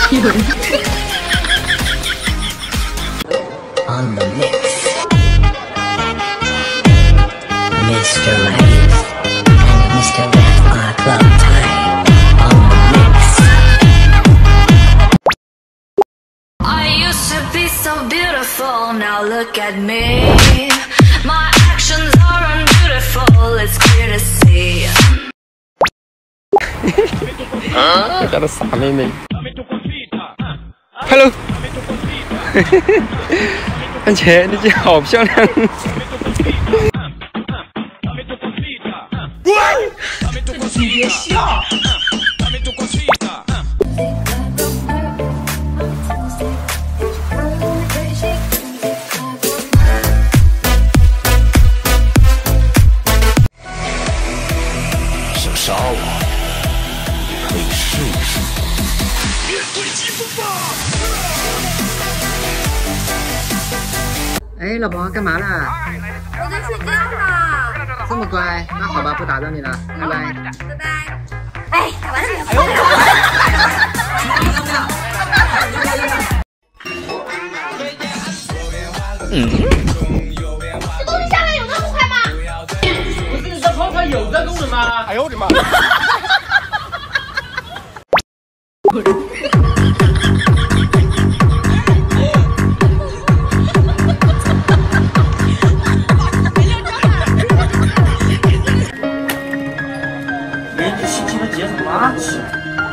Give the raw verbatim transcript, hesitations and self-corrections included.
On the mix, Mister Rice and Mister Rap are club time. On the mix. I used to be so beautiful, now look at me. My actions are unbeautiful, it's clear to see. 我家的傻妹妹 ，Hello， 安琪，你今天好漂亮。 你别笑。 想杀我？ 可以试一试。面对疾风吧！ 哎，老婆，干嘛呢？ 我在睡觉呢。 这么乖，那好吧，不打扰你了，拜拜。 拜拜。哎，打完了没有？ 嗯。 这东西下来有那么快吗？ 不是你这泡泡有这功能吗？ 哎呦我的妈！ 年纪轻轻的结什么妈吃？